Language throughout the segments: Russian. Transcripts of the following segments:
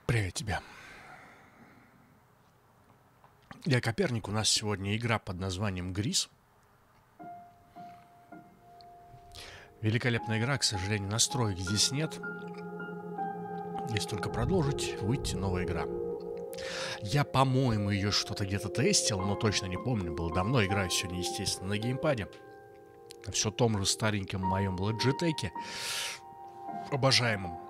Привет тебе. Я Коперник, у нас сегодня игра под названием Грис. Великолепная игра, к сожалению, настроек здесь нет. Если только продолжить, выйти новая игра. Я, по-моему, ее что-то где-то тестил, но точно не помню, было давно. Играю сегодня, естественно, на геймпаде. На все том же стареньком моем Logitech, обожаемом.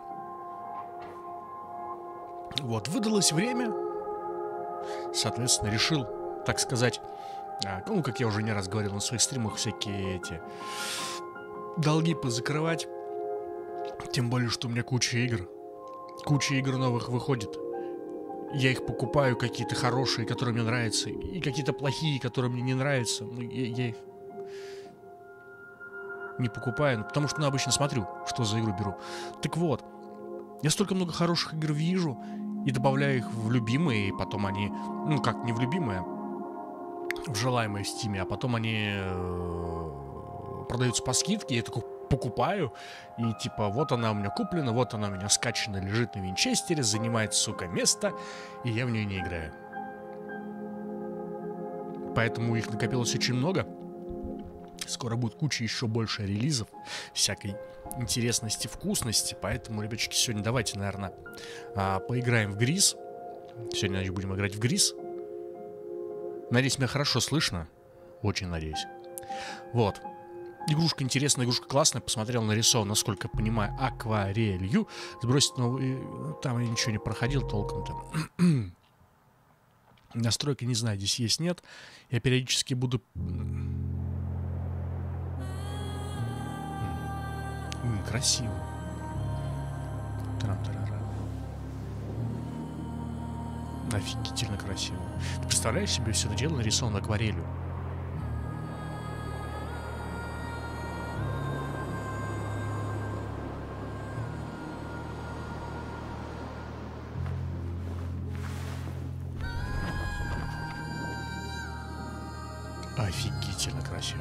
Вот, выдалось время. Соответственно, решил, так сказать, ну, как я уже не раз говорил на своих стримах, всякие эти долги позакрывать. Тем более, что у меня куча игр. Куча игр новых выходит. Я их покупаю, какие-то хорошие, которые мне нравятся, и какие-то плохие, которые мне не нравятся. Ну, я их не покупаю, потому что обычно смотрю, что за игру беру. Так вот, я столько много хороших игр вижу и добавляю их в любимые, и потом они, ну как, не в любимые, в желаемые в Стиме, а потом они продаются по скидке, я такой покупаю, и типа вот она у меня куплена, вот она у меня скачана, лежит на винчестере, занимает, сука, место, и я в нее не играю. Поэтому их накопилось очень много. Скоро будет куча еще больше релизов, всякой интересности, вкусности. Поэтому, ребятчики, сегодня давайте, наверное, поиграем в Грис. Сегодня, значит, будем играть в Грис. Надеюсь, меня хорошо слышно. Очень надеюсь. Вот. Игрушка интересная, игрушка классная. Посмотрел, нарисован, насколько я понимаю, акварелью. Сбросить новый... Там я ничего не проходил толком-то. Настройки, не знаю, здесь есть, нет. Я периодически буду... Красиво. Трам-тарара. Офигительно красиво. Ты представляешь себе, все это дело нарисовано акварелью? Офигительно красиво.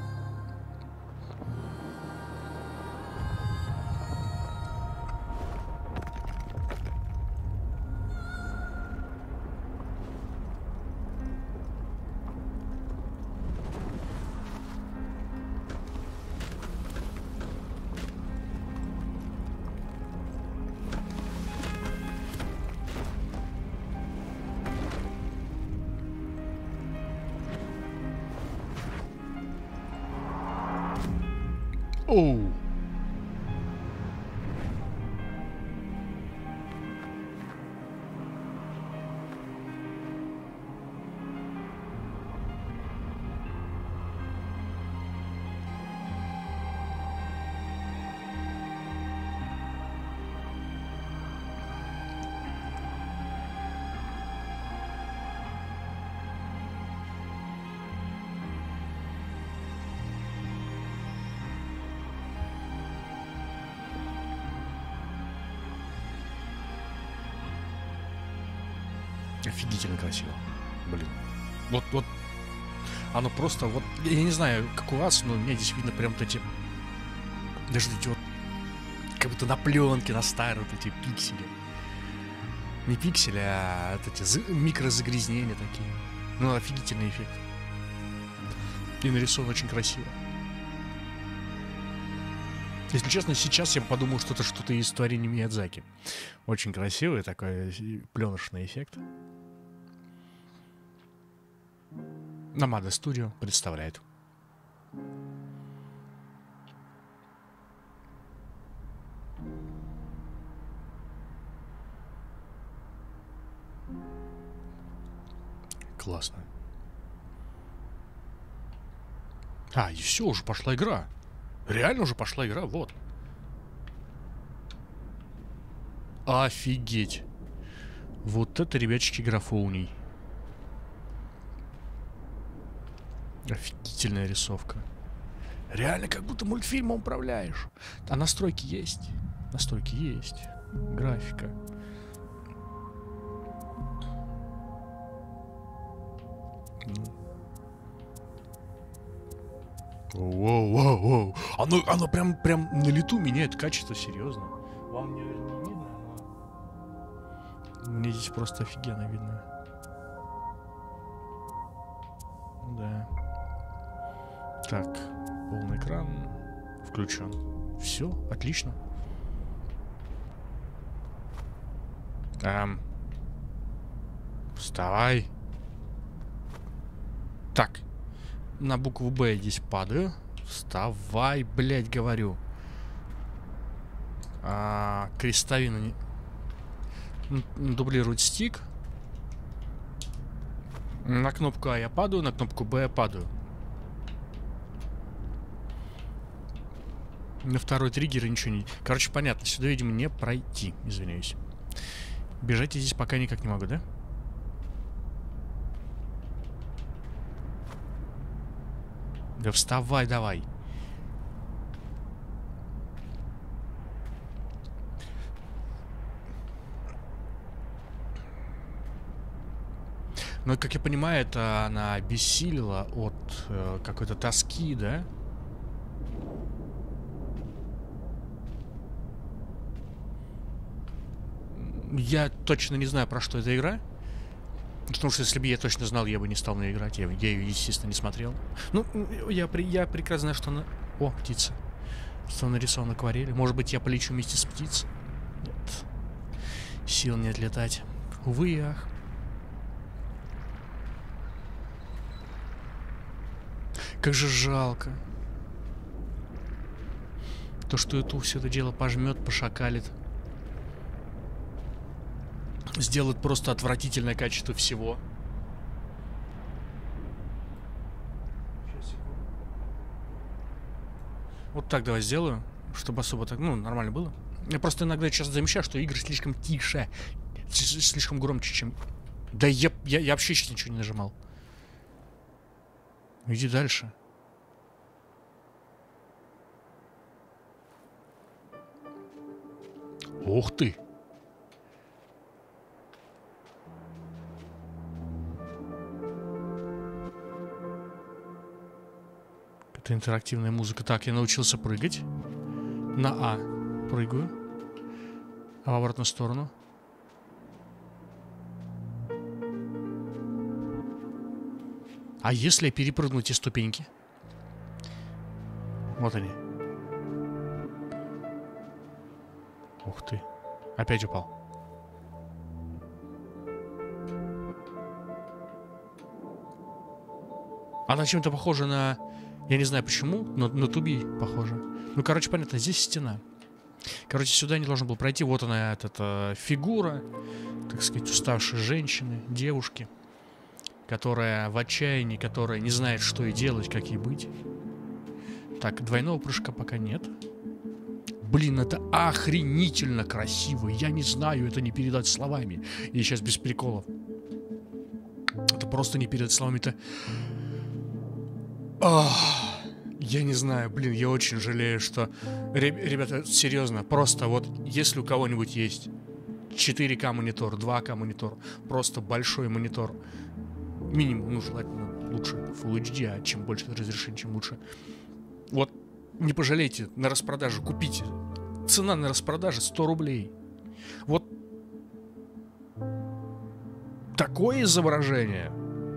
Оу. Офигительно красиво. Блин. Вот. Оно просто вот... Я не знаю, как у вас, но у меня здесь видно прям вот эти... Даже эти вот... Как будто на пленке, на старые вот эти пиксели. Не пиксели, а вот эти микрозагрязнения такие. Ну, офигительный эффект. И нарисован очень красиво. Если честно, сейчас я подумал, что это что-то из творения Миядзаки. Очень красивый такой пленочный эффект. Намада Студио представляет. Классно. И все, уже пошла игра. Реально уже пошла игра, вот. Офигеть. Вот это, ребячки, графоуний. Офигительная рисовка. Реально, как будто мультфильмом управляешь. А настройки есть. Настройки есть. Графика. Воу. Оно прям на лету меняет качество, серьезно. Вам, наверное, не видно, но... Мне здесь просто офигенно видно. Да. Так, полный экран включен. Все, отлично. Вставай. Так, на букву Б я здесь падаю. Вставай, блядь, говорю. Крестовина не... Дублирует стик. На кнопку А я падаю, на кнопку Б я падаю. На второй триггер ничего не... Короче, понятно, сюда, видимо, не пройти. Извиняюсь. Бежать я здесь пока никак не могу, да? Да вставай давай. Но, как я понимаю, это она обессилила от какой-то тоски, да? Я точно не знаю, про что эта игра. Потому что если бы я точно знал, я бы не стал на играть. Я ее, естественно, не смотрел. Ну, я прекрасно знаю, что она... О, птица. Что нарисована акварелью. Может быть, я полечу вместе с птицей? Нет. Сил нет летать. Увы и ах. Как же жалко. То, что YouTube все это дело пожмет, пошакалит. Сделает просто отвратительное качество всего. Вот так давай сделаю, чтобы особо так, ну, нормально было. Я просто иногда сейчас замечаю, что игры слишком тише, слишком громче, чем... Да я вообще сейчас ничего не нажимал. Иди дальше. Ух ты! Это интерактивная музыка. Так, я научился прыгать. На А прыгаю. А в обратную сторону. А если я перепрыгну те ступеньки? Вот они. Ух ты. Опять упал. Она чем-то похожа на... Я не знаю почему, но на Туби похоже. Ну, короче, понятно, здесь стена. Короче, сюда не должен был пройти. Вот она, эта фигура, так сказать, уставшей женщины, девушки, которая в отчаянии, которая не знает, что ей делать, как ей быть. Так, двойного прыжка пока нет. Блин, это охренительно красиво. Я не знаю, это не передать словами. И сейчас без приколов. Это просто не передать словами. Это... Я не знаю, блин, я очень жалею, что... Ребята, серьезно, просто вот если у кого-нибудь есть 4К монитор, 2К монитор, просто большой монитор, минимум, ну, желательно лучше Full HD, а чем больше разрешение, чем лучше. Вот, не пожалейте, на распродаже купите. Цена на распродаже 100 рублей. Вот такое изображение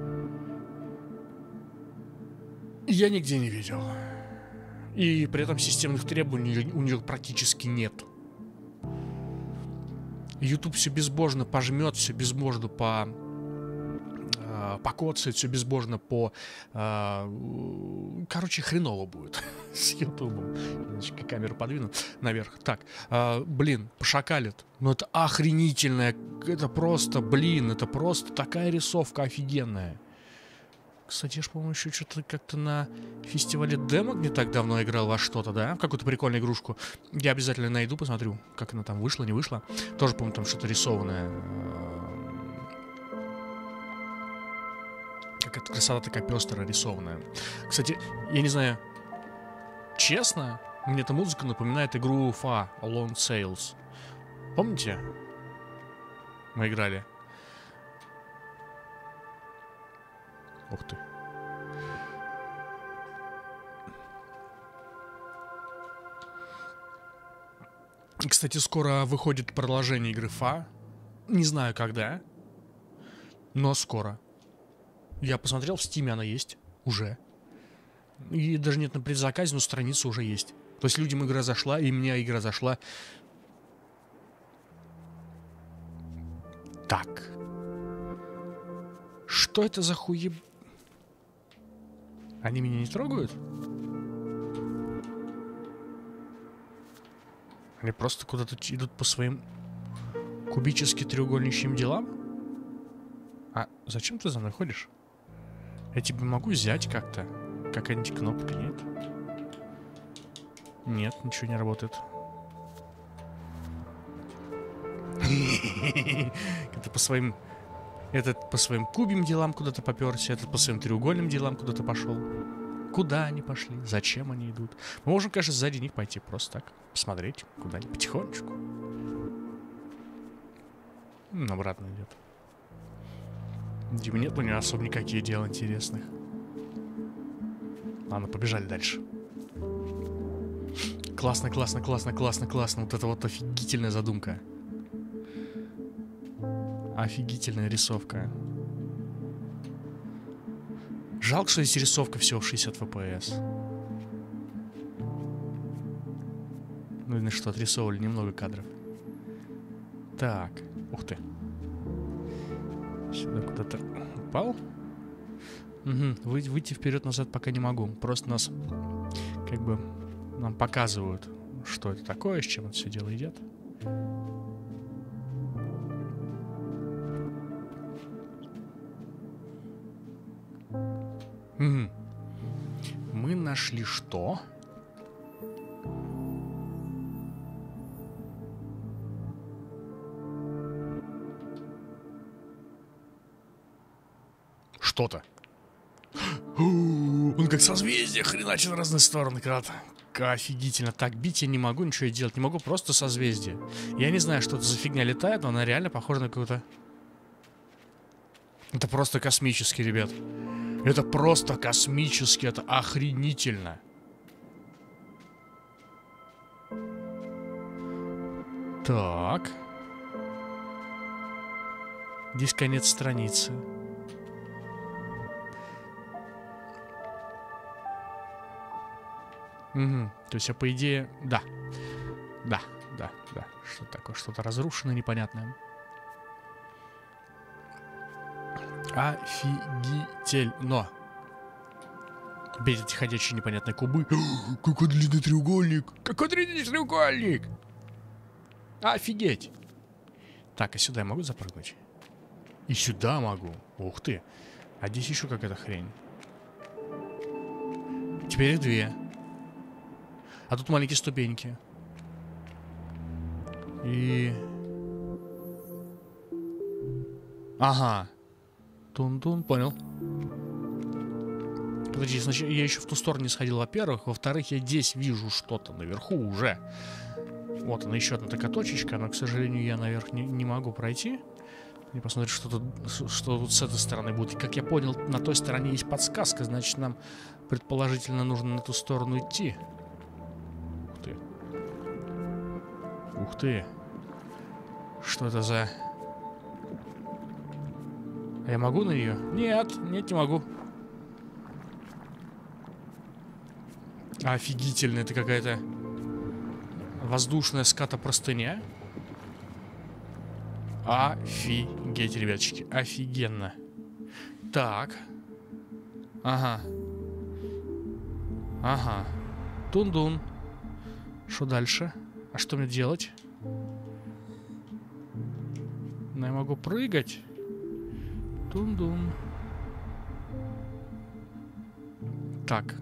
я нигде не видел. И при этом системных требований у нее практически нет. YouTube все безбожно пожмет, все безбожно покоцает, все безбожно короче, хреново будет с Ютубом. Немножечко камеру подвину наверх. Так, блин, пошакалит. Но это охренительное. Это просто, блин, это просто такая рисовка офигенная. Кстати, я же, по-моему, еще что-то как-то на фестивале демок не так давно играл во что-то, да? Какую-то прикольную игрушку. Я обязательно найду, посмотрю, как она там вышла, не вышла. Тоже, по-моему, там что-то рисованное. Какая-то красота такая пестрая, рисованная. Кстати, я не знаю, честно, мне эта музыка напоминает игру Fa, Alone Sales. Помните? Мы играли. Ух ты. Кстати, скоро выходит продолжение игры Fa. Не знаю когда, но скоро. Я посмотрел, в Стиме она есть уже. И даже нет на предзаказе, но страница уже есть. То есть людям игра зашла, и мне игра зашла. Так. Что это за хуеб... Они меня не трогают? Они просто куда-то идут по своим кубически треугольничьим делам? А зачем ты за мной ходишь? Я тебя могу взять как-то? Какая-нибудь кнопка, нет? Нет, ничего не работает. Это по своим... Этот по своим кубим делам куда-то поперся, этот по своим треугольным делам куда-то пошел. Куда они пошли? Зачем они идут? Мы можем, конечно, сзади них пойти просто так. Посмотреть куда-нибудь потихонечку. Обратно идет. Дима, нет у него особо никаких дел интересных. Ладно, побежали дальше. Классно, классно, классно, классно, классно. Вот это вот офигительная задумка. Офигительная рисовка. Жалко, что здесь рисовка всего в 60 FPS. Ну и на что, отрисовывали немного кадров. Так, ух ты. Сюда куда-то упал. Угу. Выйти вперед-назад пока не могу. Просто нас как бы нам показывают, что это такое, с чем это все дело идет. Угу. Мы нашли что? Что-то. Он как созвездие, хреначит в разные стороны, когда-то. Офигительно. Так, бить я не могу, ничего я делать не могу, просто созвездие. Я не знаю, что это за фигня летает, но она реально похожа на какую-то... Это просто космический, ребят. Это просто космически, это охренительно. Так. Здесь конец страницы. Угу. То есть, по идее, да. Да. Что такое? Что-то разрушенное, непонятное. Офигительно. Опять эти ходячие непонятные кубы. Какой длинный треугольник! Какой длинный треугольник! Офигеть! Так, а сюда я могу запрыгнуть? И сюда могу. Ух ты. А здесь еще какая-то хрень. Теперь их две. А тут маленькие ступеньки. И... Ага. Тун-тун, понял. Подожди, значит, я еще в ту сторону не сходил, во-первых. Во-вторых, я здесь вижу что-то наверху уже. Вот она, еще одна такая точечка. Но, к сожалению, я наверх не могу пройти. И посмотреть, что тут с этой стороны будет. И, как я понял, на той стороне есть подсказка. Значит, нам предположительно нужно на ту сторону идти. Ух ты. Ух ты. Что это за... А я могу на нее? Нет, не могу. Офигительно, это какая-то воздушная ската-простыня. Офигеть, ребятчики, офигенно. Так. Ага. Ага. Тун-дун. Что дальше? А что мне делать? Ну, я могу прыгать. Тун-дун. Так.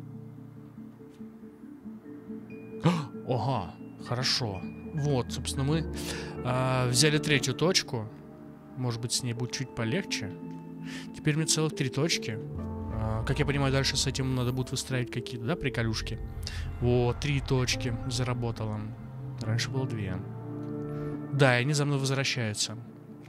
Ага, хорошо. Вот, собственно, мы взяли третью точку. Может быть, с ней будет чуть полегче. Теперь мне целых 3 точки. Как я понимаю, дальше с этим надо будет выстраивать какие-то, да, приколюшки. Вот, 3 точки заработало. Раньше было 2. Да, и они за мной возвращаются.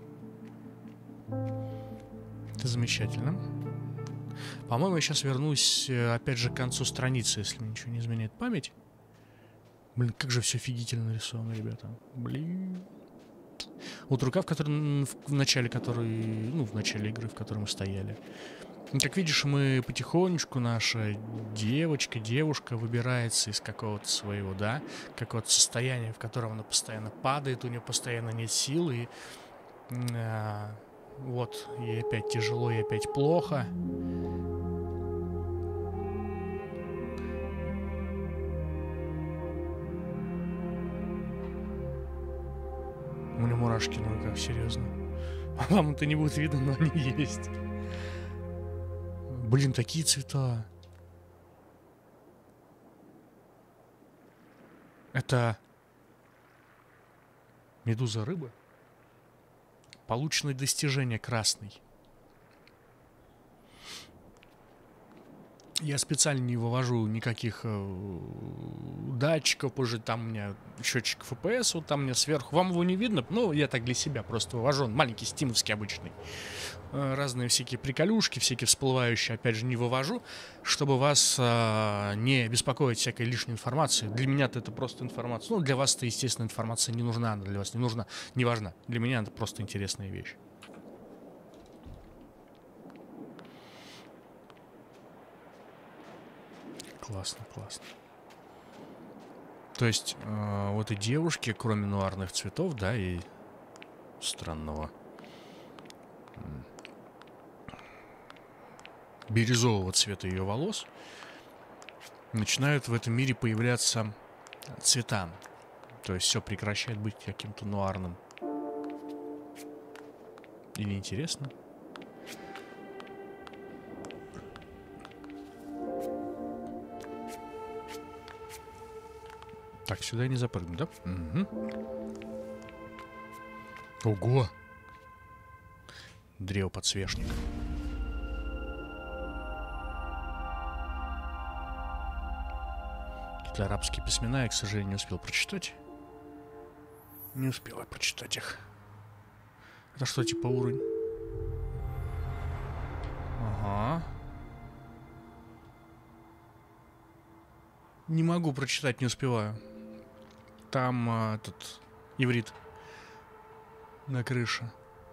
Это замечательно. По-моему, я сейчас вернусь, опять же, к концу страницы, если мне ничего не изменяет память. Блин, как же все офигительно нарисовано, ребята. Блин. Вот рука, в начале которой, ну, в начале игры, в которой мы стояли. И, как видишь, мы потихонечку, наша девушка выбирается из какого-то своего, да, какого-то состояния, в котором она постоянно падает, у нее постоянно нет сил, и вот, ей опять тяжело, ей опять плохо. У меня мурашки на руках, серьезно. Вам это не будет видно, но они есть. Блин, такие цвета. Это медуза рыбы. Полученное достижение красный. Я специально не вывожу никаких датчиков, уже там у меня счетчик FPS, вот там у меня сверху. Вам его не видно, но я так для себя просто вывожу. Он маленький, стимовский обычный. Разные всякие приколюшки, всякие всплывающие, опять же, не вывожу, чтобы вас не беспокоить всякой лишней информацией. Для меня-то это просто информация. Ну, для вас-то, естественно, информация не нужна, она для вас не нужна, не важна. Для меня это просто интересная вещь. Классно, классно. То есть, вот и девушки, кроме нуарных цветов, да, и странного бирюзового цвета ее волос, начинают в этом мире появляться цвета. То есть все прекращает быть каким-то нуарным. Или интересно? Так, сюда не запрыгну, да? Угу. Ого! Древоподсвечник. Какие-то арабские письмена я, к сожалению, не успел прочитать. Не успел я прочитать их. Это что, типа уровень? Ага. Не могу прочитать, не успеваю. Там этот иврит на крыше.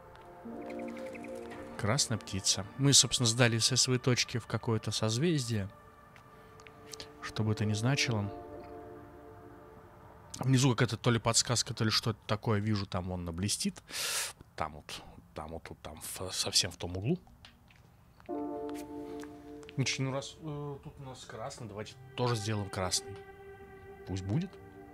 Красная птица. Мы, собственно, сдали все свои точки в какое-то созвездие. Что бы это ни значило. Внизу какая-то то ли подсказка, то ли что-то такое. Вижу, там он блестит. Там совсем в том углу. Ну, раз тут у нас красный, давайте тоже сделаем красный. Пусть будет.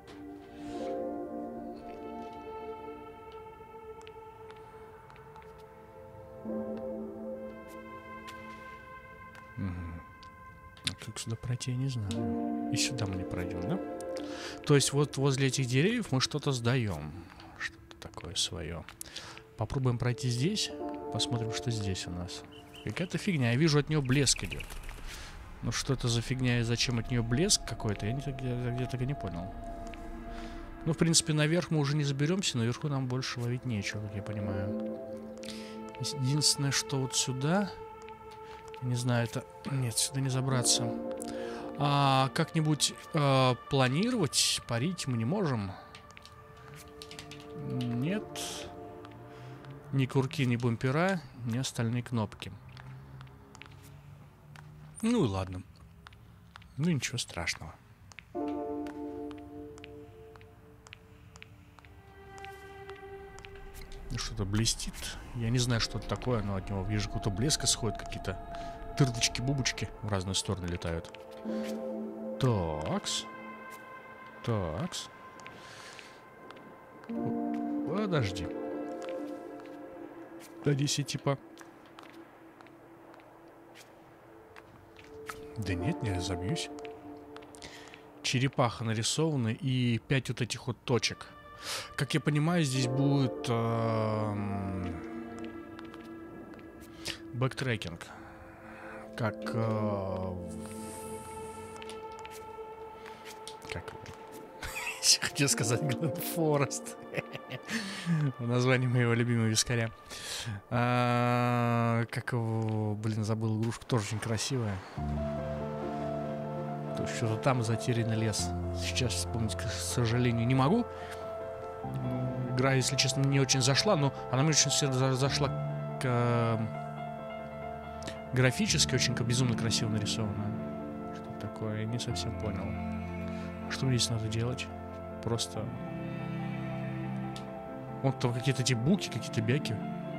Как сюда пройти, я не знаю. И сюда мы не пройдем, да? То есть вот возле этих деревьев мы что-то сдаем. Что-то такое свое. Попробуем пройти здесь. Посмотрим, что здесь у нас. Какая-то фигня. Я вижу, от нее блеск идет. Ну что это за фигня и зачем от нее блеск какой-то, я где-то не понял. Ну, в принципе, наверх мы уже не заберемся. Наверху нам больше ловить нечего, как я понимаю. Единственное, что вот сюда... Не знаю, это... Нет, сюда не забраться. Как-нибудь планировать, парить мы не можем. Нет. Ни курки, ни бампера, ни остальные кнопки. Ну и ладно. Ну ничего страшного. Что-то блестит. Я не знаю, что это такое, но от него вижу, какой-то блеск исходит, какие-то тырдочки-бубочки в разные стороны летают. Такс. Такс. Подожди. Подожди, типа... Да нет, не разобьюсь. Черепаха нарисована и 5 вот этих вот точек. Как я понимаю, здесь будет бэктрекинг. Как хотел сказать Гленн Форест. Название моего любимого вискаря. Как его, блин, забыл, игрушка тоже очень красивая. Что-то там затерянный лес. Сейчас вспомнить, к сожалению, не могу. Игра, если честно, не очень зашла, но она мне очень сильно зашла графически, очень безумно красиво нарисована. Что такое, я не совсем понял. Что мне здесь надо делать? Просто... Вот там какие-то эти буки, какие-то бяки.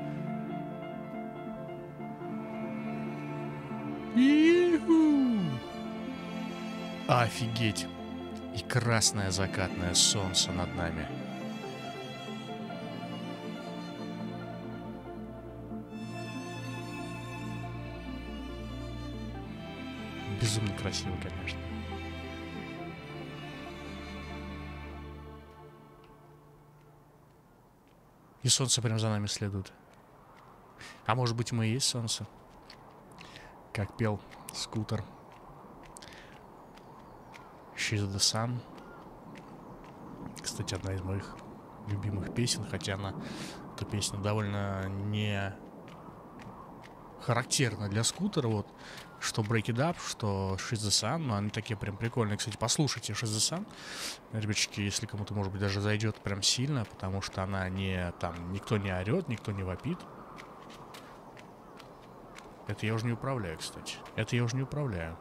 Офигеть! И красное закатное солнце над нами. Безумно красиво, конечно. И солнце прям за нами следует. А может быть, мы и есть солнце? Как пел Скутер. She's the sun. Кстати, одна из моих любимых песен, хотя эта песня довольно не характерна для Скутера, вот, что Break It Up, что She's the Sun, но они такие прям прикольные. Кстати, послушайте She's the Sun, ребятчики, если кому-то, может быть, даже зайдет прям сильно, потому что она не, там, никто не орет, никто не вопит. Это я уже не управляю, кстати. Это я уже не управляю.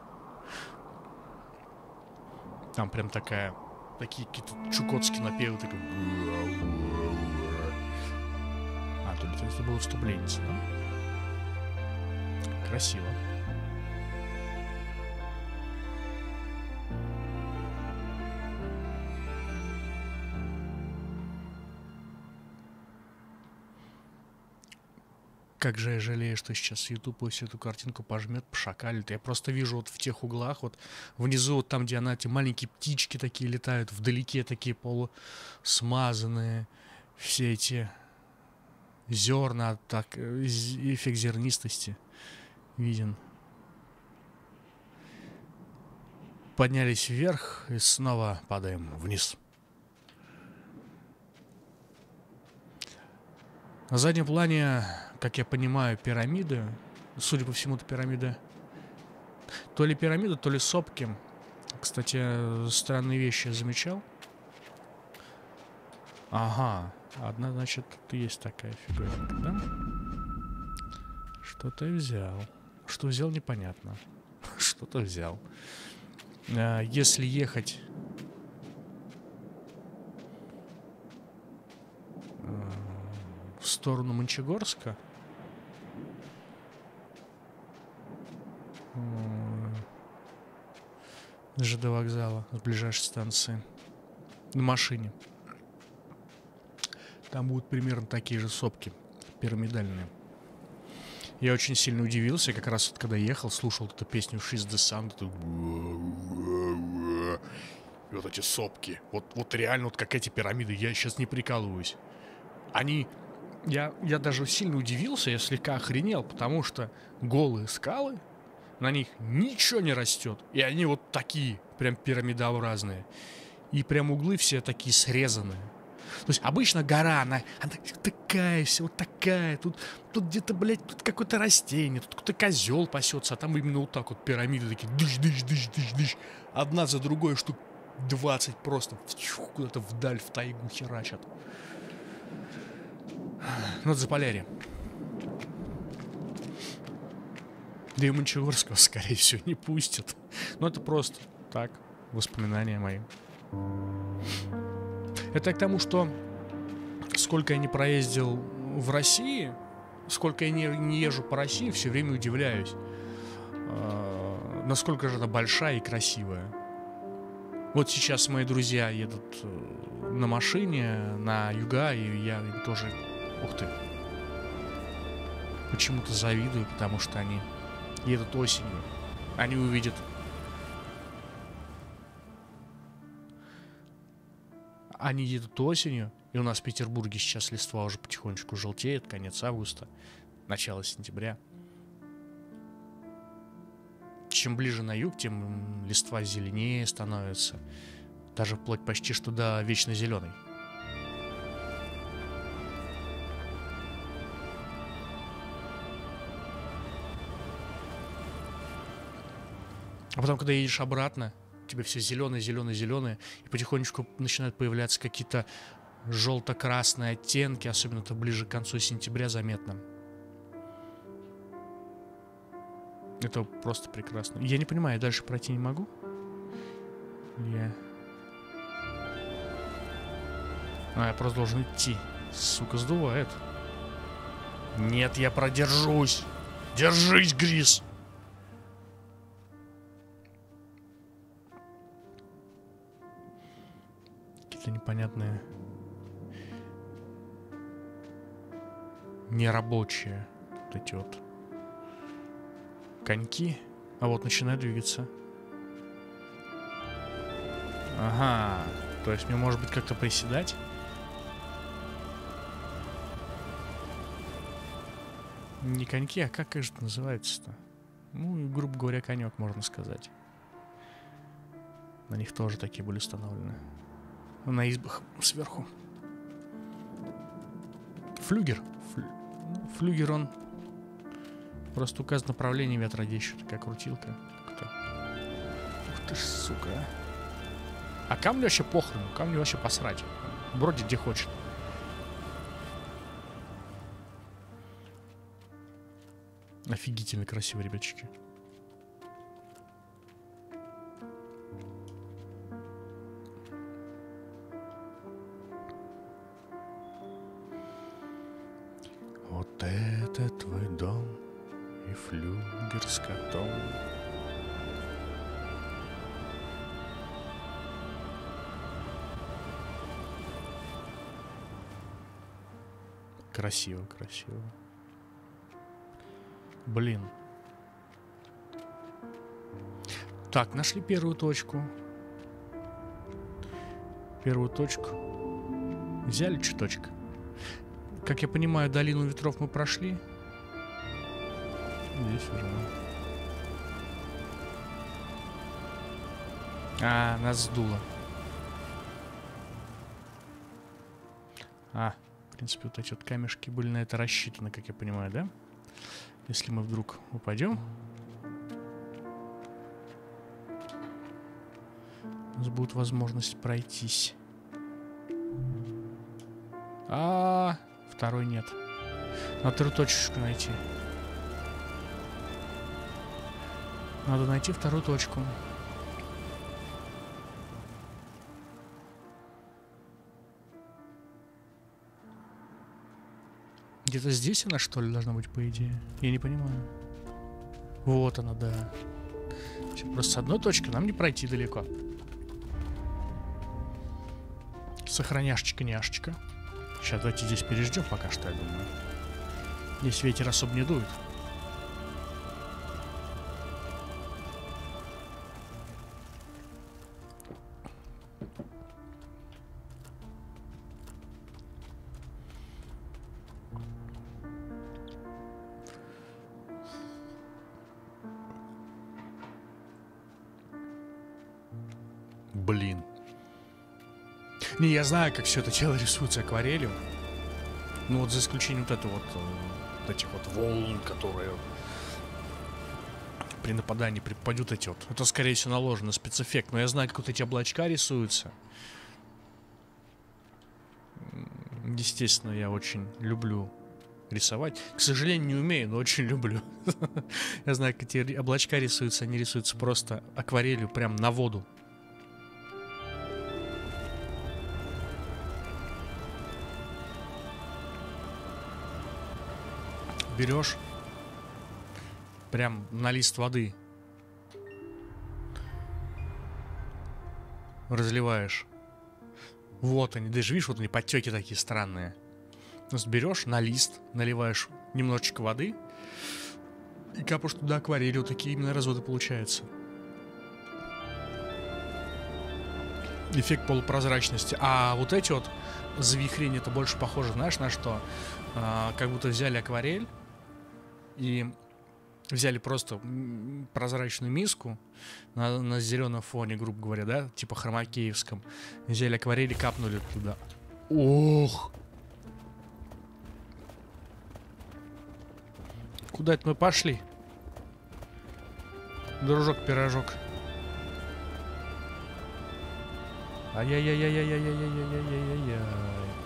Там прям такие какие-то чукотские напевы, такой... А, то это было вступление, да? Красиво. Как же я жалею, что сейчас YouTube после эту картинку пожмет, пошакалит. Я просто вижу вот в тех углах, вот внизу, вот там, где она, эти маленькие птички такие летают, вдалеке такие полусмазанные, все эти зерна, так, эффект зернистости виден. Поднялись вверх и снова падаем вниз. На заднем плане, как я понимаю, пирамиды. Судя по всему, это пирамида. То ли пирамида, то ли сопки. Кстати, странные вещи я замечал. Ага. Одна, значит, тут есть такая фигурка, да? Что-то взял. Что взял, непонятно. Что-то взял. Если ехать... в сторону Мончегорска. ЖД вокзала, с ближайшей станции. На машине. Там будут примерно такие же сопки. Пирамидальные. Я очень сильно удивился, как раз вот когда ехал, слушал эту песню She's the Sun. И вот эти сопки. Вот реально вот как эти пирамиды. Я сейчас не прикалываюсь. Они... Я даже сильно удивился, я слегка охренел, потому что голые скалы, на них ничего не растет. И они вот такие, прям пирамидообразные. И прям углы все такие срезанные. То есть обычно гора, она такая вся, вот такая. Тут где-то, блядь, тут какое-то растение, тут какой-то козел пасется. А там именно вот так вот пирамиды такие, дыш. Одна за другой штук 20 просто куда-то вдаль, в тайгу херачат. Ну, это Заполярье. Да и Мончегорского, скорее всего, не пустят. Но это просто так, воспоминания мои. Это к тому, что сколько я не проездил в России, сколько я не езжу по России, все время удивляюсь, насколько же она большая и красивая. Вот сейчас мои друзья едут на машине на юга, и я им тоже... Ух ты. Почему-то завидую, потому что они едут осенью. Они увидят... Они едут осенью, и у нас в Петербурге сейчас листва уже потихонечку желтеет, конец августа, начало сентября. Чем ближе на юг, тем листва зеленее становится. Даже вплоть почти что до вечно зеленой. А потом, когда едешь обратно, у тебя все зеленое, и потихонечку начинают появляться какие-то желто-красные оттенки, особенно это ближе к концу сентября заметно. Это просто прекрасно. Я не понимаю, я дальше пройти не могу? Я просто должен идти. Сука, сдувает. Нет, я продержусь. Держись, Грис. Какие-то непонятные, нерабочие вот эти вот коньки. А вот начинают двигаться. Ага. То есть мне может быть как-то приседать? Не коньки, а как же это называется-то? Ну, грубо говоря, конек, можно сказать. На них тоже такие были установлены. На избах сверху. Флюгер. Флюгер, он просто указывает направление ветра, где еще такая крутилка. Ух ты ж, сука. А камню вообще похрен, камню вообще посрать. Бродит где хочет. Офигительно красиво, ребятчики. Вот это твой дом и флюгер с котом. Красиво, красиво. Блин. Так, нашли первую точку. Первую точку. Взяли чуточек. Как я понимаю, долину ветров мы прошли. Здесь уже. А, нас сдуло. В принципе, вот эти вот камешки были на это рассчитаны, как я понимаю, да? Если мы вдруг упадем, у нас будет возможность пройтись. Второй нет. Надо вторую точечку найти. Надо найти вторую точку. Где-то здесь она, что ли, должна быть, по идее? Я не понимаю. Вот она, да. Просто с одной точки нам не пройти далеко. Сохраняшечка-няшечка. Сейчас давайте здесь переждем пока что, я думаю. Здесь ветер особо не дует. Блин. Не, я знаю, как все это дело рисуется акварелью. Ну вот за исключением вот этого вот этих вот волн, которые при нападании припадут эти вот. Это, скорее всего, наложено спецэффект. Но я знаю, как вот эти облачка рисуются. Естественно, я очень люблю рисовать. К сожалению, не умею, но очень люблю. Я знаю, как эти облачка рисуются. Они рисуются просто акварелью прям на воду. Берешь прям на лист воды, разливаешь. Вот они, даже видишь, вот они подтеки такие странные. То есть берешь на лист, наливаешь немножечко воды и капаешь туда акварелью. Такие именно разводы получаются. Эффект полупрозрачности. А вот эти вот завихрения, это больше похоже, знаешь, на что? Как будто взяли акварель и взяли просто прозрачную миску на зеленом фоне, грубо говоря, да, типа хромакеевском. Взяли акварель и капнули туда. Ох! Куда это мы пошли? Дружок-пирожок. Ай-яй-яй-яй-яй-яй-яй-яй-яй-яй-яй.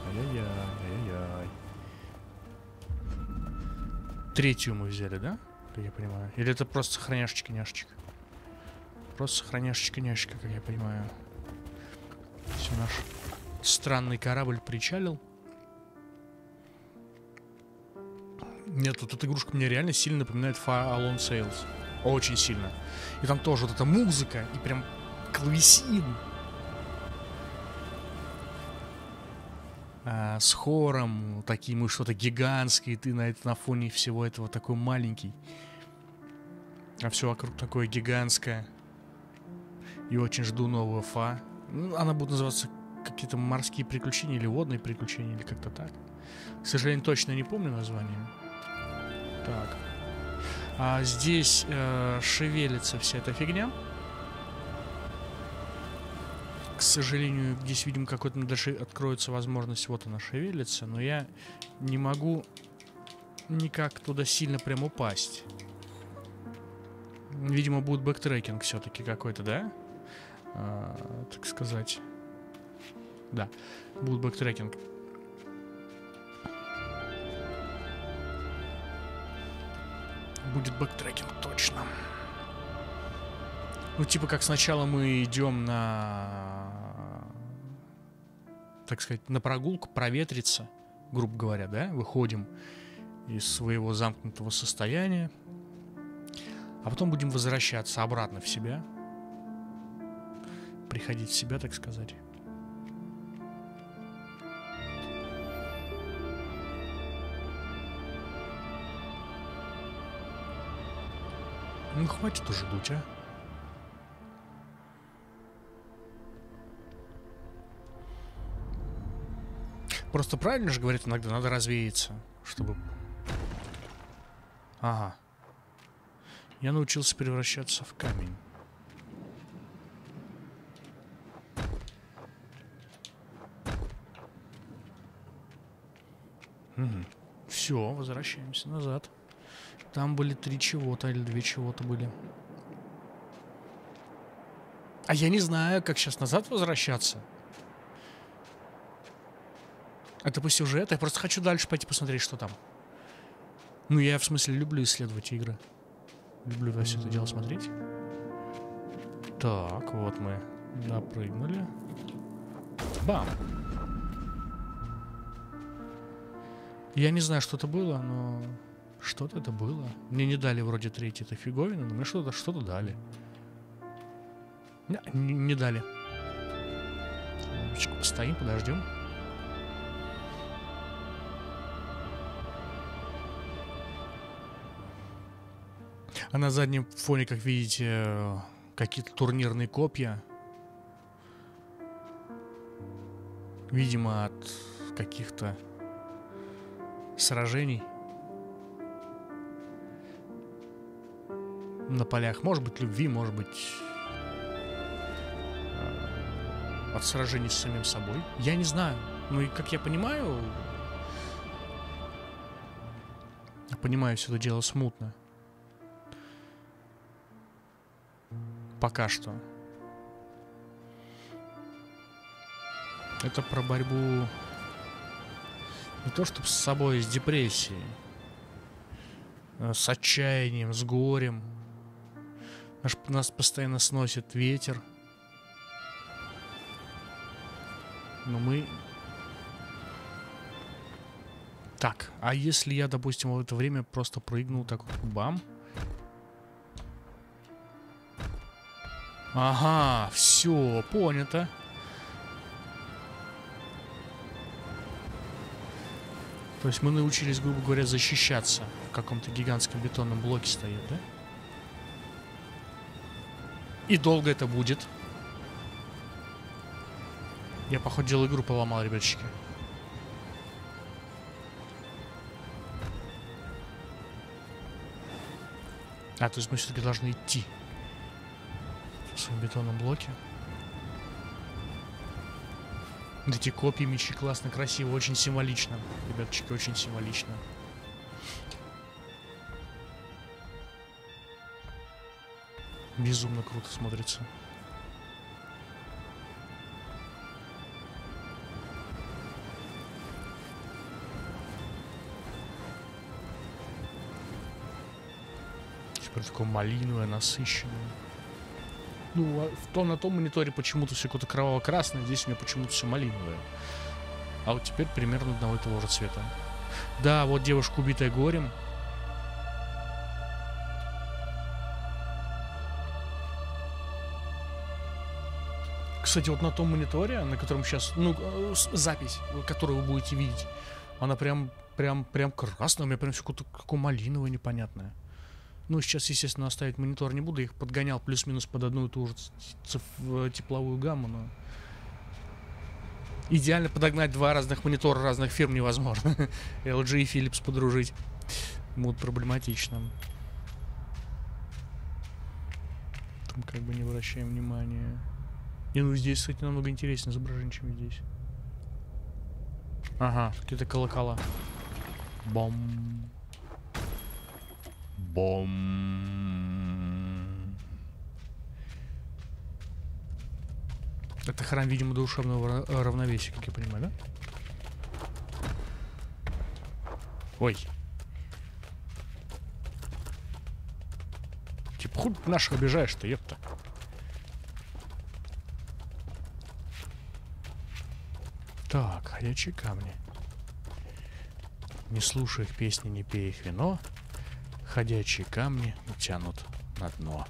Третью мы взяли, да? Как я понимаю. Или это просто сохраняшечка-няшечка? Просто сохраняшечка-няшечка, как я понимаю. Все, наш странный корабль причалил. Нет, вот эта игрушка мне реально сильно напоминает Far Alone Sales. Очень сильно. И там тоже вот эта музыка, и прям клавесин. С хором, таким что-то гигантское, и ты на фоне всего этого такой маленький. А все вокруг такое гигантское. И очень жду нового Фа. Ну, она будет называться какие-то морские приключения или водные приключения, или как-то так. К сожалению, точно не помню название. Так. А здесь шевелится вся эта фигня. К сожалению, здесь, видимо, какой-то дальше откроется возможность. Вот она шевелится, но я не могу никак туда сильно прям упасть. Видимо, будет бэктрекинг все-таки какой-то, да? Так сказать. Да, будет бэктрекинг. Будет бэктрекинг, точно. Ну, типа, как сначала мы идем на, так сказать, на прогулку, проветриться, грубо говоря, да? Выходим из своего замкнутого состояния. А потом будем возвращаться обратно в себя. Приходить в себя, так сказать. Ну, хватит уже дуть, а. Просто правильно же говорят, иногда надо развеяться, чтобы... Ага. Я научился превращаться в камень. Угу. Все, возвращаемся назад. Там были 3 чего-то или 2 чего-то были. А я не знаю, как сейчас назад возвращаться. Это по сюжету. Я просто хочу дальше пойти посмотреть, что там. Ну, я, в смысле, люблю исследовать игры. Люблю во все это дело смотреть. Так, вот мы допрыгнули. Бам! Я не знаю, что это было, но... Что-то это было. Мне не дали вроде третьей этой фиговины, но мне что-то дали. Не дали. Постоим, подождем. А на заднем фоне, как видите, какие-то турнирные копья. Видимо, от каких-то сражений на полях. Может быть, любви, может быть, от сражений с самим собой. Я не знаю. Ну и как я понимаю все это дело смутно. Пока что. Это про борьбу не то чтобы с собой, с депрессией, с отчаянием, с горем. Нас постоянно сносит ветер. Но мы... Так, а если я, допустим, в это время просто прыгнул так вот, бам? Ага, все, понято. То есть мы научились, грубо говоря, защищаться. В каком-то гигантском бетонном блоке стоит, да? И долго это будет? Я, походу, делаю игру поломал, ребятчики. А, то есть мы все-таки должны идти в своем бетонном блоке. Эти копья, мечи классно, красиво, очень символично. Ребяточки, очень символично. Безумно круто смотрится. Такое малиновое, насыщенное. Ну, на том мониторе почему-то все какое-то кроваво-красное, здесь у меня почему-то все малиновое. А вот теперь примерно одного и того же цвета. Да, вот девушка, убитая горем. Кстати, вот на том мониторе, на котором сейчас, ну, запись, которую вы будете видеть, она прям красная, у меня прям все какое-то малиновое непонятное. Ну, сейчас, естественно, оставить монитор не буду, я их подгонял плюс-минус под одну и ту же тепловую гамму, но... Идеально подогнать два разных монитора разных фирм невозможно. LG и Philips подружить будет проблематично. Там как бы не обращаем внимания. И ну здесь, кстати, намного интереснее изображение, чем здесь. Ага, какие-то колокола. Бом. Бом. Это храм, видимо, душевного равновесия, как я понимаю, да? Ой. Типа, хуй наших обижаешь-то, ёпта. Так, ходячие камни. Не слушай их песни, не пей их вино. Ходячие камни утянут на дно.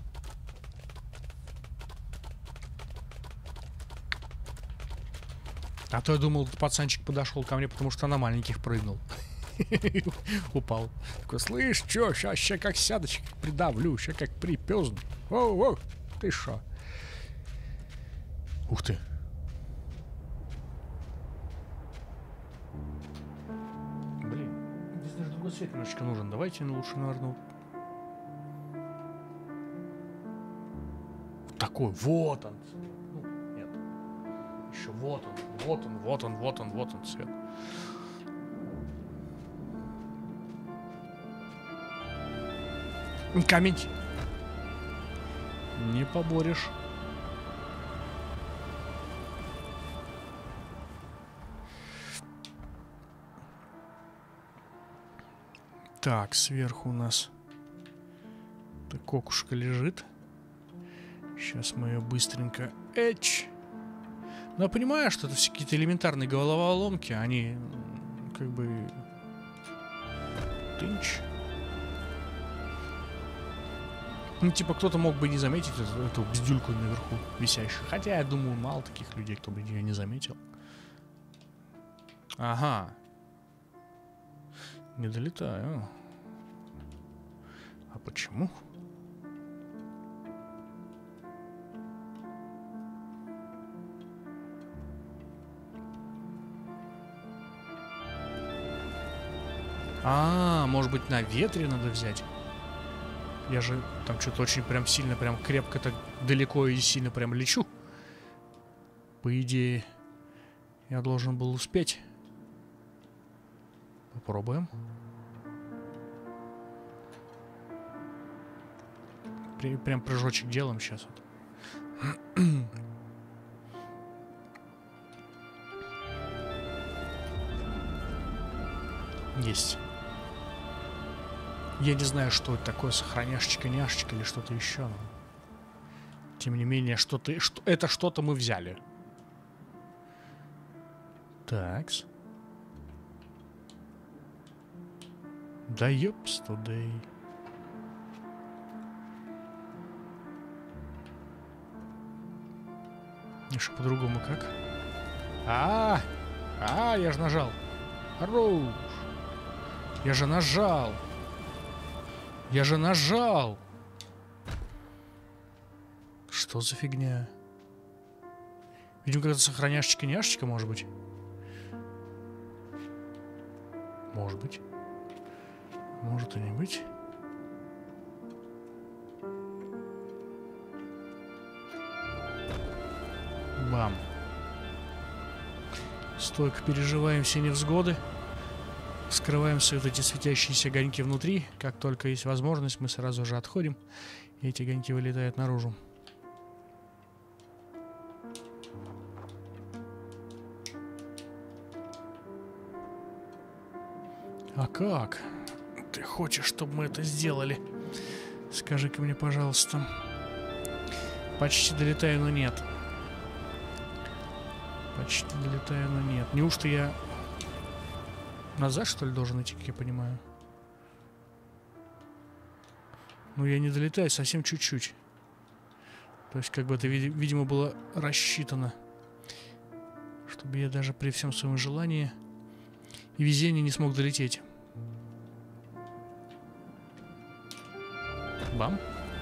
А то я думал, пацанчик подошел ко мне, потому что на маленьких прыгнул. Упал. Такой, слышь, чё, ща как сядочек придавлю, ща как припёзну. Оу, ты шо? Ух ты. Блин, здесь даже другой свет немножечко нужен. Давайте лучше, наверное, вот такой. Вот он. Ну, нет. Еще вот он цвет. Камень. Не поборешь. Так, сверху у нас кокушка лежит. Сейчас мы ее быстренько... Но я понимаю, что это все какие-то элементарные головоломки. Они как бы... Тынч. Ну, типа, кто-то мог бы не заметить эту бздюльку наверху висящую. Хотя, я думаю, мало таких людей, кто бы ее не заметил. Ага. Не долетаю. А почему? Может быть, на ветре надо взять? Я же там что-то очень прям сильно, прям крепко так далеко и сильно прям лечу. По идее, я должен был успеть. Попробуем. Прям прыжочек делаем сейчас. Вот. Есть. Я не знаю, что это такое, сохраняшечка, няшечка или что-то еще. Но... Тем не менее, это что-то мы взяли. Такс. Да ёпс тудей. И что по-другому как? Я же нажал. Хорош. Я же нажал. Что за фигня? Видимо, какая-то сохраняшечка-няшечка, может быть. Может быть. Может и не быть. Бам. Стойко переживаем все невзгоды. Скрываем все вот эти светящиеся огоньки внутри. Как только есть возможность, мы сразу же отходим. И эти огоньки вылетают наружу. А как? Ты хочешь, чтобы мы это сделали? Скажи-ка мне, пожалуйста. Почти долетаю, но нет. Почти долетаю, но нет. Неужто я назад, что ли, должен идти, как я понимаю? Ну, я не долетаю, совсем чуть-чуть. То есть, как бы это, видимо, было рассчитано. Чтобы я даже при всем своем желании и везении не смог долететь. Бам.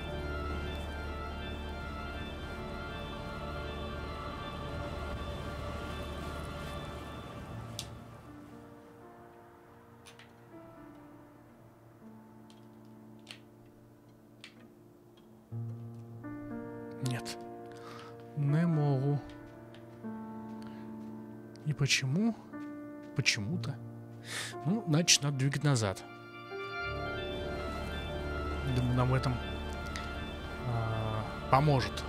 Нет. Не могу. И почему? Почему-то. Ну, значит, надо двигать назад. Думаю, нам в этом поможет.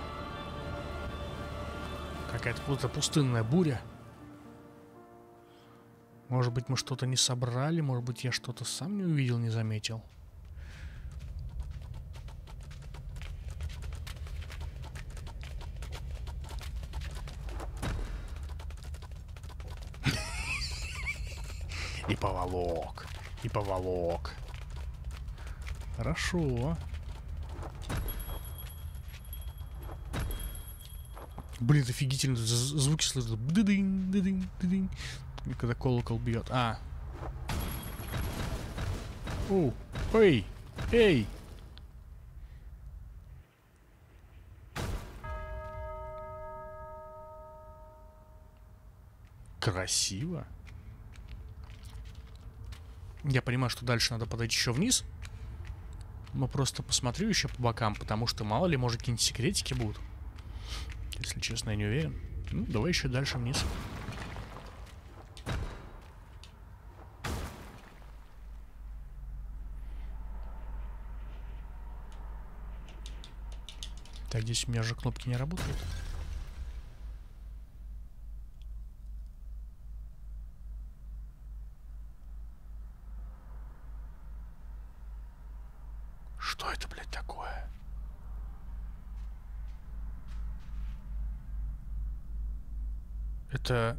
Какая-то пустынная буря. Может быть, мы что-то не собрали. Может быть, я что-то сам не увидел, не заметил. И поволок. И поволок. Хорошо. Блин, это офигительно. Звуки слышат. Дыдынь, дыдынь, дыдынь. Когда колокол бьет. А. О, эй, эй. Красиво. Я понимаю, что дальше надо подойти еще вниз. Но просто посмотрю еще по бокам, потому что мало ли, может, какие-нибудь секретики будут. Если честно, я не уверен. Ну, давай еще дальше вниз. Так, здесь у меня же кнопки не работают. Что это, блядь, такое? Это...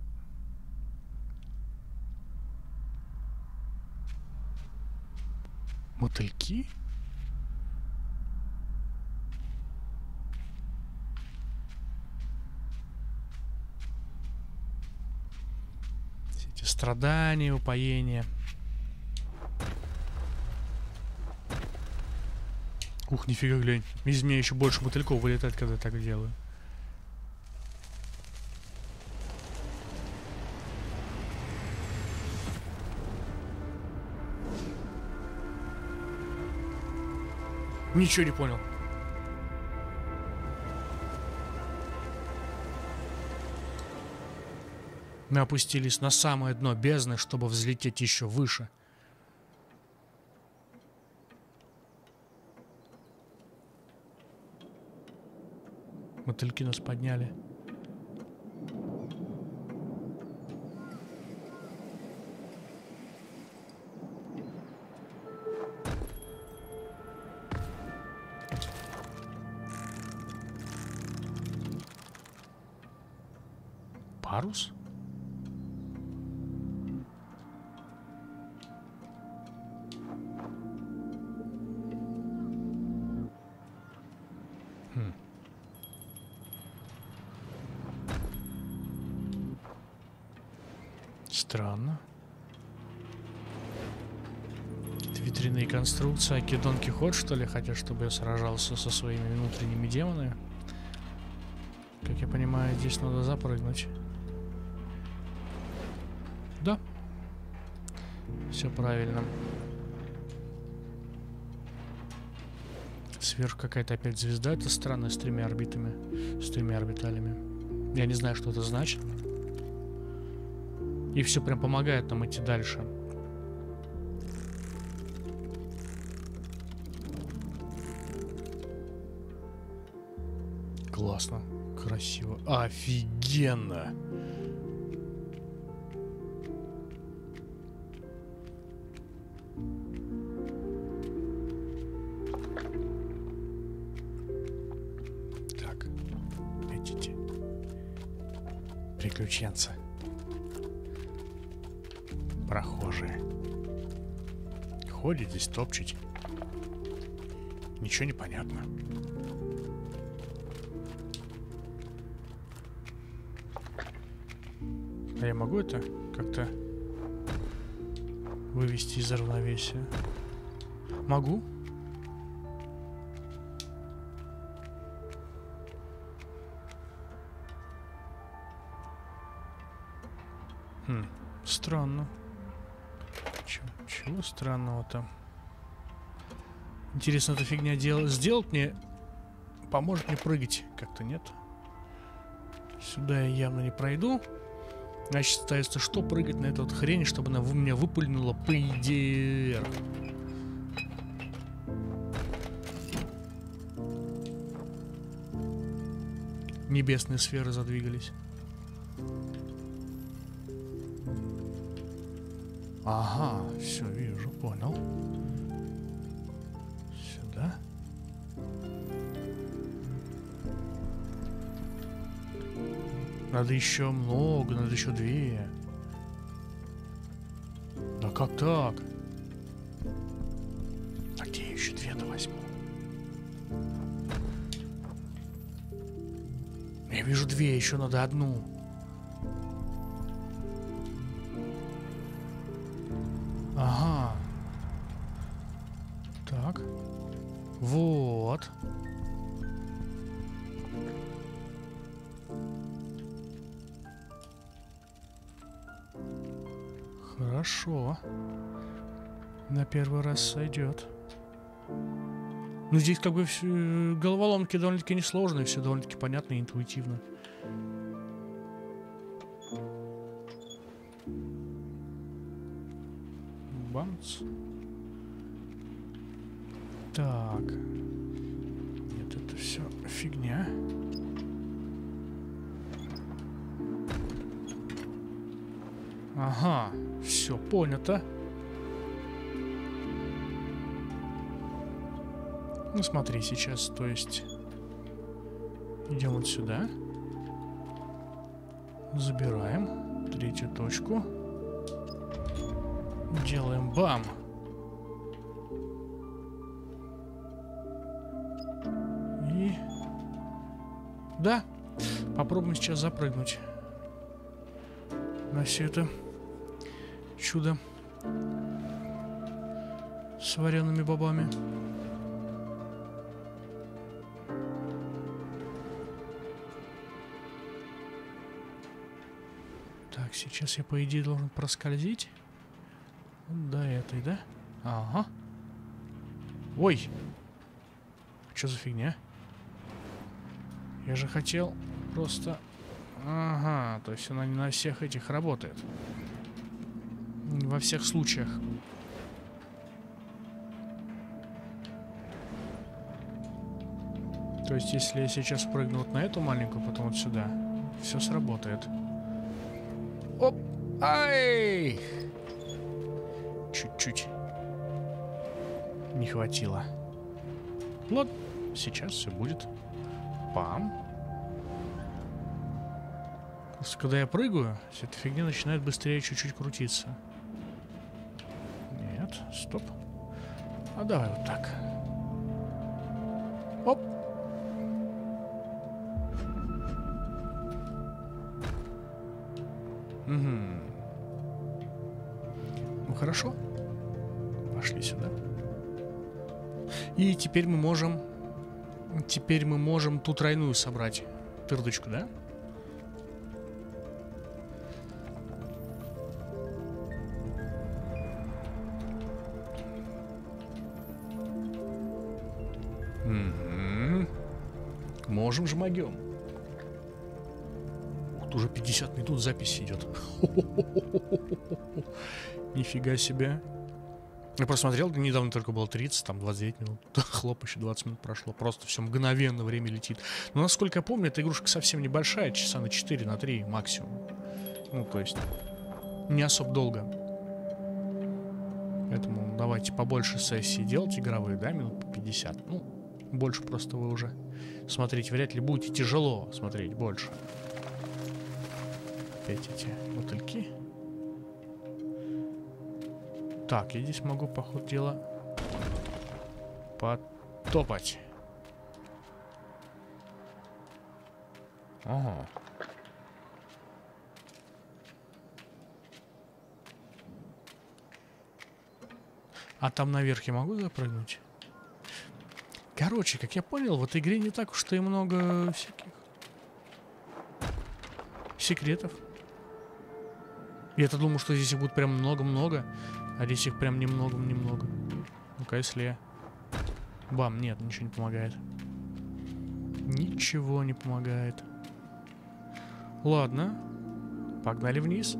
мотыльки? Все эти страдания, упоения. Ух, нифига, глянь. Из меня еще больше мотыльков вылетает, когда я так делаю. Ничего не понял. Мы опустились на самое дно бездны, чтобы взлететь еще выше. Мотыльки нас подняли. Парус? Странно. Это ветряные конструкции. Аки Дон Кихот, что ли, хотят, чтобы я сражался со своими внутренними демонами? Как я понимаю, здесь надо запрыгнуть. Да. Все правильно. Сверху какая-то опять звезда. Это странная с 3 орбитами. С 3 орбиталями. Я не знаю, что это значит. И все прям помогает нам идти дальше. Классно. Красиво. Офигенно. приключенцы. Прохожие. Ходит здесь топчуть. Ничего не понятно. А я могу это как-то вывести из равновесия? Могу. Странно. Чего странного-то? Интересно, эта фигня сделать мне... Поможет мне прыгать? Как-то нет. Сюда я явно не пройду. Значит, остается что? Прыгать на эту вот хрень, чтобы она меня выпульнула по идее. Небесные сферы задвигались. Ага, все, вижу, понял. Сюда. Надо еще много, надо еще 2. Да как так? А где я еще 2-то возьму? Я вижу 2, еще надо 1. Ага. Так. Вот. Хорошо. На первый раз сойдет. Ну, здесь как бы головоломки довольно-таки несложные, все довольно-таки понятно и интуитивно. Бамц. Так. Нет, это все фигня. Ага, все понято. Ну смотри, сейчас, то есть, идем вот сюда. Забираем 3-ю точку. Делаем бам. И... Да, попробуем сейчас запрыгнуть на все это чудо с вареными бобами. Так, сейчас я, по идее, должен проскользить вот до этой, да? Ага. Ой! Что за фигня? Я же хотел просто... Ага, то есть она не на всех этих работает. Не во всех случаях. То есть, если я сейчас прыгну вот на эту маленькую, потом вот сюда, все сработает. Оп! Ай! Чуть-чуть не хватило. Вот, сейчас все будет. Пам. Просто когда я прыгаю, вся эта фигня начинает быстрее чуть-чуть крутиться. Нет, стоп. А давай вот так. Оп. Угу. Ну хорошо. Пошли сюда. И теперь мы можем... ту тройную собрать. Тырдочку, да? Угу. Можем же могем. Ух, уже 50 минут запись идет. Нифига себе. Я просмотрел, недавно только было 30, там 29 минут. Хлоп, еще 20 минут прошло. Просто все мгновенно, время летит. Но насколько я помню, эта игрушка совсем небольшая, часа на 4, на 3 максимум. Ну, то есть, не особо долго. Поэтому давайте побольше сессий делать игровые, да, минут по 50. Ну, больше просто вы уже смотрите. Вряд ли будете тяжело смотреть больше. опять эти мотыльки. Так, я здесь могу, по ходу дела, потопать. Ага. А там наверх я могу запрыгнуть? Короче, как я понял, в этой игре не так уж и много всяких секретов. Я-то думал, что здесь их будет прям много-много, а здесь их прям немного-немного. Ну-ка, если я... Бам, нет, ничего не помогает. Ничего не помогает. Ладно, погнали вниз.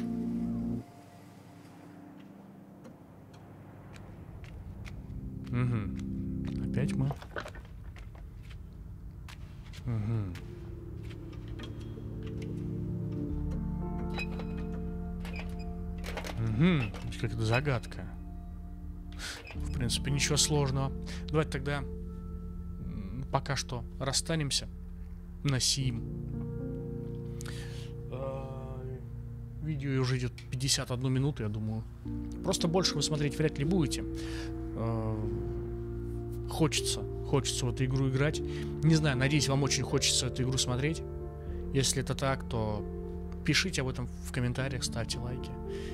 Угу. Опять мы. Угу. Угу. Какая-то загадка. В принципе, ничего сложного. Давайте тогда пока что расстанемся на сим. Видео уже идет 51 минуту, я думаю. Просто больше вы смотреть вряд ли будете. Хочется в эту игру играть. Не знаю, надеюсь, вам очень хочется эту игру смотреть. Если это так, то пишите об этом в комментариях, ставьте лайки.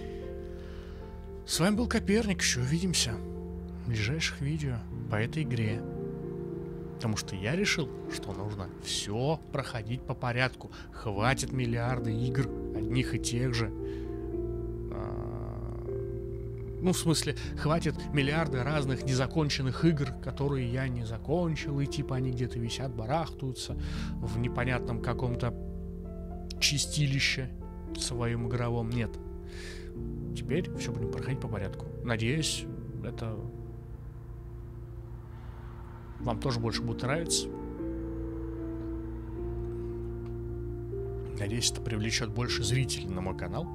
С вами был Коперник, еще увидимся в ближайших видео по этой игре. Потому что я решил, что нужно все проходить по порядку. Хватит миллиарды игр, одних и тех же. Ну, в смысле, хватит миллиарды разных незаконченных игр, которые я не закончил, и типа они где-то висят, барахтаются в непонятном каком-то чистилище своем игровом. Нет. Теперь все будем проходить по порядку. Надеюсь, это вам тоже больше будет нравиться. Надеюсь, это привлечет больше зрителей на мой канал.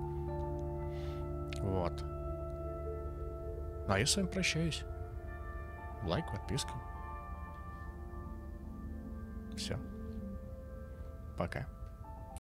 Вот. Ну, а я с вами прощаюсь. Лайк, подписка. Все. Пока.